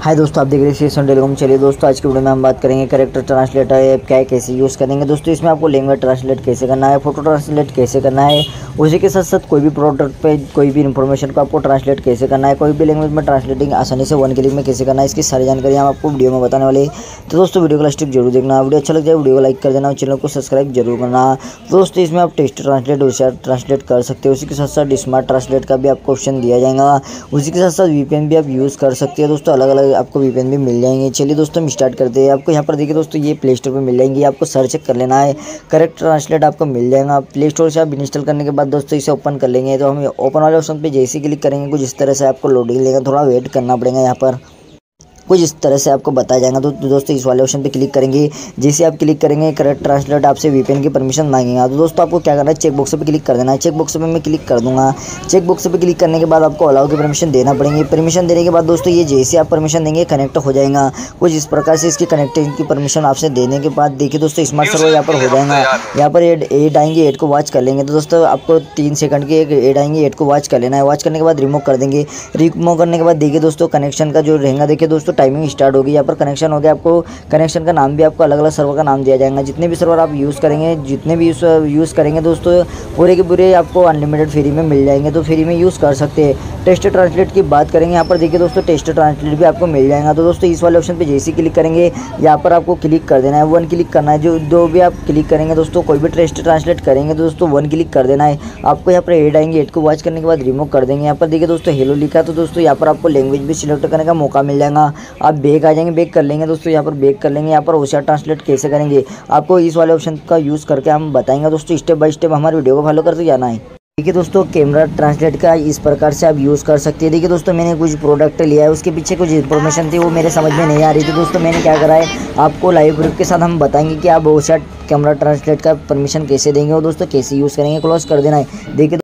हाय दोस्तों, आप देख रहे हैं सीएसएन टेलीकॉम। चलिए दोस्तों, आज की वीडियो में हम बात करेंगे कैरेक्टर ट्रांसलेटर ऐप क्या है, कैसे यूज़ करेंगे। दोस्तों इसमें आपको लैंग्वेज ट्रांसलेट कैसे करना है, फोटो ट्रांसलेट कैसे करना है, उसी के साथ साथ कोई भी प्रोडक्ट पे कोई भी इन्फॉर्मेशन को आपको ट्रांसलेट कैसे करना है, कोई भी लैंग्वेज में ट्रांसलेटिंग आसानी से 1 क्लिक में कैसे करना है, इसकी सारी जानकारी हम आपको वीडियो में बताने वाले हैं। तो दोस्तों वीडियो को लास्ट तक जरूर देखना। वीडियो अच्छा लग जाए वीडियो को लाइक कर देना और चैनल को सब्सक्राइब जरूर करना। दोस्तों इसमें आप टेक्स्ट ट्रांसलेट होशियार ट्रांसलेट कर सकते हो, उसी के साथ साथ स्मार्ट ट्रांसलेट का भी आपको ऑप्शन दिया जाएगा। उसी के साथ साथ वीपीएन भी आप यूज़ कर सकते हैं। दोस्तों अलग अलग आपको वीपीएन भी मिल जाएंगे। चलिए दोस्तों हम स्टार्ट करते हैं। आपको यहाँ पर देखिए दोस्तों, ये प्ले स्टोर पर मिल जाएंगे, आपको सर्च कर लेना है, करेक्ट ट्रांसलेट आपको मिल जाएगा। प्ले स्टोर से आप इंस्टॉल करने के बाद दोस्तों इसे ओपन कर लेंगे। तो हम ओपन वाले ऑप्शन पे जैसे क्लिक करेंगे कुछ इस तरह से आपको लोडिंग लेगा, थोड़ा वेट करना पड़ेगा। यहाँ पर कुछ इस तरह से आपको बताया जाएगा। तो दोस्तों इस वाले ऑप्शन पे क्लिक करेंगे। जैसे आप क्लिक करेंगे करेक्ट ट्रांसलेट आपसे वीपीएन की परमिशन मांगेगा। तो दोस्तों आपको क्या करना है, चेक बॉक्स पे क्लिक कर देना है। चेक बॉक्स पे मैं क्लिक कर दूंगा। चेक बॉक्स पे क्लिक करने के बाद आपको अलाउ की परमिशन देना पड़ेगी। परमिशन देने के बाद दोस्तों ये जैसे आप परमिशन देंगे कनेक्ट हो जाएगा। कुछ इस प्रकार से इसकी कनेक्टिंग की परमिशन आपसे देने के बाद देखिए दोस्तों स्मार्ट सर्वर यहाँ पर हो जाएगा। यहाँ पर एड आएंगे, एड को वॉच कर लेंगे। तो दोस्तों आपको 3 सेकंड की एक एड आएंगे, एड को वॉच कर लेना है। वॉच करने के बाद रिमूव कर देंगे। रिमूव करने के बाद देखिए दोस्तों कनेक्शन का जो रहेगा, देखिए दोस्तों टाइमिंग स्टार्ट होगी। यहाँ पर कनेक्शन हो गया। आपको कनेक्शन का नाम भी आपको अलग अलग सर्वर का नाम दिया जाएगा। जितने भी सर्वर आप यूज़ करेंगे, जितने भी यूज़ करेंगे दोस्तों पूरे के पूरे आपको अनलिमिटेड फ्री में मिल जाएंगे। तो फ्री में यूज़ कर सकते हैं। टेस्ट ट्रांसलेट की बात करेंगे, यहाँ पर देखिए दोस्तों टेस्ट ट्रांसलेट भी आपको मिल जाएगा। तो दोस्तों इस वाले ऑप्शन पे जैसे क्लिक करेंगे यहाँ पर आपको क्लिक कर देना है, 1 क्लिक करना है। जो भी आप क्लिक करेंगे दोस्तों, कोई भी टेस्ट ट्रांसलेट करेंगे तो दोस्तों 1 क्लिक कर देना है। आपको यहाँ पर एड आएंगे, एड को वॉच करने के बाद रिमूव कर देंगे। यहाँ पर देखिए दोस्तों हेलो लिखा है। तो दोस्तों यहाँ पर आपको लैंग्वेज भी सिलेक्ट करने का मौका मिल जाएगा। आप बैक आ जाएंगे, बैक कर लेंगे दोस्तों। यहाँ पर बैक कर लेंगे। यहाँ पर होशियार ट्रांसलेट कैसे करेंगे आपको इस वाले ऑप्शन का यूज़ करके हम बताएंगे। दोस्तों स्टेप बाय स्टेप हमारे वीडियो को फॉलो करते जाना है। देखिए दोस्तों कैमरा ट्रांसलेट का इस प्रकार से आप यूज़ कर सकते हैं। देखिए दोस्तों मैंने कुछ प्रोडक्ट लिया है, उसके पीछे कुछ इन्फॉर्मेशन थी वो मेरे समझ में नहीं आ रही थी। दोस्तों मैंने क्या करा है, आपको लाइव प्रूफ के साथ हम बताएंगे कि आप होशियार कैमरा ट्रांसलेट का परमिशन कैसे देंगे और दोस्तों कैसे यूज़ करेंगे। क्लोज कर देना है। देखिए